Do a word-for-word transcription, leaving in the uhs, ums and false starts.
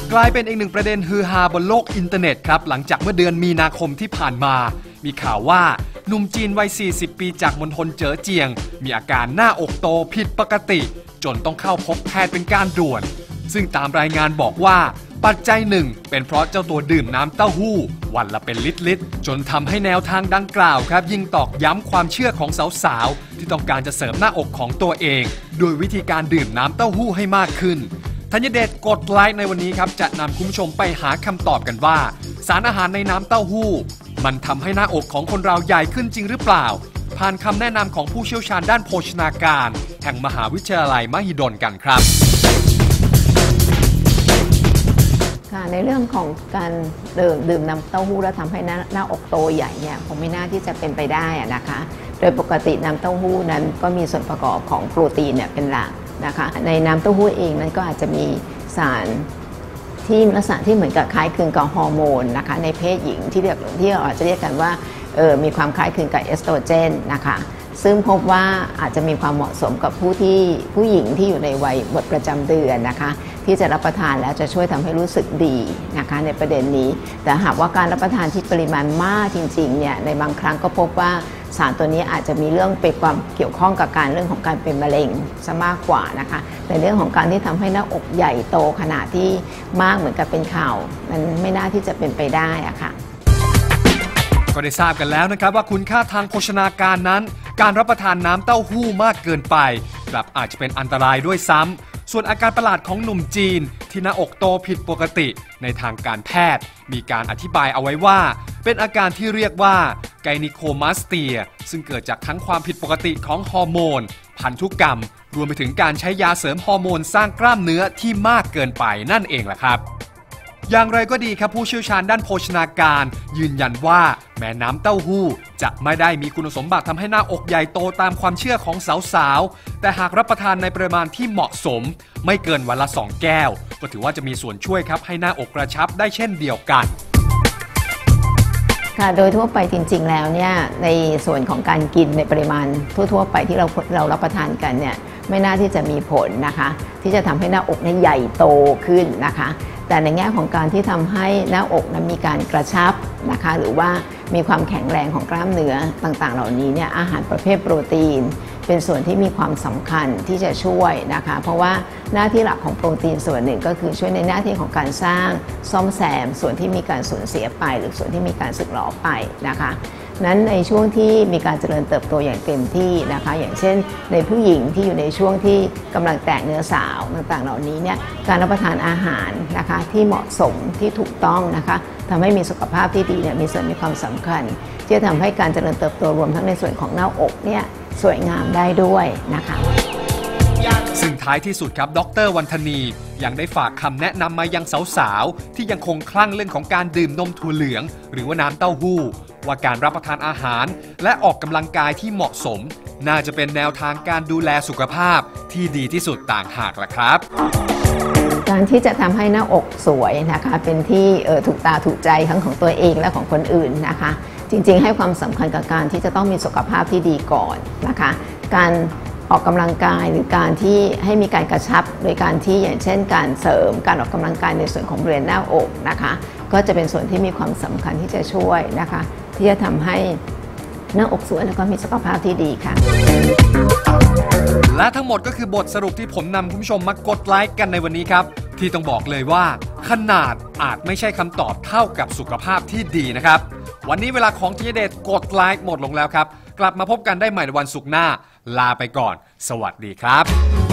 กลายเป็นอีกหนึ่งประเด็นฮือฮาบนโลกอินเทอร์เน็ตครับหลังจากเมื่อเดือนมีนาคมที่ผ่านมามีข่าวว่าหนุ่มจีนวัยสี่สิบปีจากมณฑลเจ๋อเจียงมีอาการหน้าอกโตผิดปกติจนต้องเข้าพบแพทย์เป็นการด่วนซึ่งตามรายงานบอกว่าปัจจัยหนึ่งเป็นเพราะเจ้าตัวดื่มน้ำเต้าหู้วันละเป็นลิตรๆจนทำให้แนวทางดังกล่าวครับยิ่งตอกย้ำความเชื่อของสาวๆที่ต้องการจะเสริมหน้าอกของตัวเองโดยวิธีการดื่มน้ำเต้าหู้ให้มากขึ้นธัญเดชกดไลค์ในวันนี้ครับจะนำคุณผู้ชมไปหาคำตอบกันว่าสารอาหารในน้ำเต้าหู้มันทำให้หน้าอกของคนเราใหญ่ขึ้นจริงหรือเปล่าผ่านคำแนะนำของผู้เชี่ยวชาญด้านโภชนาการแห่งมหาวิทยาลัยมหิดลกันครับในเรื่องของการดื่มดื่มน้ำเต้าหู้แล้วทำให้หน้าหน้าอกโตใหญ่เนี่ยคงไม่น่าที่จะเป็นไปได้นะคะโดยปกติน้ำเต้าหู้นั้นก็มีส่วนประกอบของโปรตีนเนี่ยเป็นหลักนะคะในน้ำเต้าหู้เองนั้นก็อาจจะมีสารที่ลักษณะที่เหมือนกับคล้ายคลึงกับฮอร์โมนนะคะในเพศหญิงที่เรียกที่เราอาจจะเรียกกันว่าเออมีความคล้ายคลึงกับเอสโตรเจนนะคะซึ่งพบว่าอาจจะมีความเหมาะสมกับผู้ที่ผู้หญิงที่อยู่ในวัยหมดประจำเดือนนะคะที่จะรับประทานแล้วจะช่วยทำให้รู้สึกดีนะคะในประเด็นนี้แต่หากว่าการรับประทานที่ปริมาณมากจริงๆเนี่ยในบางครั้งก็พบว่าสารตัวนี้อาจจะมีเรื่องเป็นความเกี่ยวข้องกับการเรื่องของการเป็นมะเร็งซะมากกว่านะคะในเรื่องของการที่ทำให้หน้าอกใหญ่โตขนาดที่มากเหมือนกับเป็นข่าวมันไม่น่าที่จะเป็นไปได้อะค่ะก็ได้ทราบกันแล้วนะครับว่าคุณค่าทางโภชนาการนั้นการรับประทานน้ำเต้าหู้มากเกินไปกลับอาจจะเป็นอันตรายด้วยซ้ำส่วนอาการประหลาดของหนุ่มจีนที่หน้าอกโตผิดปกติในทางการแพทย์มีการอธิบายเอาไว้ว่าเป็นอาการที่เรียกว่าไกนิโคมาสเตียซึ่งเกิดจากทั้งความผิดปกติของฮอร์โมนพันธุกรรมรวมไปถึงการใช้ยาเสริมฮอร์โมนสร้างกล้ามเนื้อที่มากเกินไปนั่นเองแหละครับอย่างไรก็ดีครับผู้เชี่ยวชาญด้านโภชนาการยืนยันว่าแม้น้ำเต้าหู้จะไม่ได้มีคุณสมบัติทำให้หน้าอกใหญ่โตตามความเชื่อของสาวๆแต่หากรับประทานในปริมาณที่เหมาะสมไม่เกินวันละสองแก้วก็ถือว่าจะมีส่วนช่วยครับให้หน้าอกกระชับได้เช่นเดียวกันค่ะโดยทั่วไปจริงๆแล้วเนี่ยในส่วนของการกินในปริมาณทั่วๆไปที่เราเรารับประทานกันเนี่ยไม่น่าที่จะมีผลนะคะที่จะทำให้หน้าอกนั้นใหญ่โตขึ้นนะคะแต่ในแง่ของการที่ทำให้หน้าอกนั้นมีการกระชับนะคะหรือว่ามีความแข็งแรงของกล้ามเนื้อต่างๆเหล่านี้เนี่ยอาหารประเภทโปรตีนเป็นส่วนที่มีความสำคัญที่จะช่วยนะคะเพราะว่าหน้าที่หลักของโปรตีนส่วนหนึ่งก็คือช่วยในหน้าที่ของการสร้างซ่อมแซมส่วนที่มีการสูญเสียไปหรือส่วนที่มีการสึกหรอไปนะคะนั้นในช่วงที่มีการเจริญเติบโตอย่างเต็มที่นะคะอย่างเช่นในผู้หญิงที่อยู่ในช่วงที่กำลังแตกเนื้อสาวต่างๆเหล่านี้เนี่ยการรับประทานอาหารนะคะที่เหมาะสมที่ถูกต้องนะคะทำให้มีสุขภาพที่ดีเนี่ยมีส่วนมีความสำคัญที่จะทำให้การเจริญเติบโตรวมทั้งในส่วนของหน้าอกเนี่ยสวยงามได้ด้วยนะคะซึ่งท้ายที่สุดครับดร.วรรธนียังได้ฝากคำแนะนำมายังสาวๆที่ยังคงคลั่งเรื่องของการดื่มนมถั่วเหลืองหรือว่าน้ำเต้าหู้ว่าการรับประทานอาหารและออกกำลังกายที่เหมาะสมน่าจะเป็นแนวทางการดูแลสุขภาพที่ดีที่สุดต่างหากล่ะครับการที่จะทำให้หน้าอกสวยนะคะเป็นที่ถูกตาถูกใจทั้งของตัวเองและของคนอื่นนะคะจริงๆให้ความสำคัญกับการที่จะต้องมีสุขภาพที่ดีก่อนนะคะการออกกำลังกายหรือการที่ให้มีการกระชับโดยการที่อย่างเช่นการเสริมการออกกำลังกายในส่วนของบริเวณหน้าอกนะคะก็จะเป็นส่วนที่มีความสำคัญที่จะช่วยนะคะที่จะทำให้หน้าอกสวยแล้วก็มีสุขภาพที่ดีค่ะและทั้งหมดก็คือบทสรุปที่ผมนำคุณผู้ชมมากดไลค์กันในวันนี้ครับที่ต้องบอกเลยว่าขนาดอาจไม่ใช่คำตอบเท่ากับสุขภาพที่ดีนะครับวันนี้เวลาของธีรเดชกดไลค์หมดลงแล้วครับกลับมาพบกันได้ใหม่ในวันศุกร์หน้าลาไปก่อนสวัสดีครับ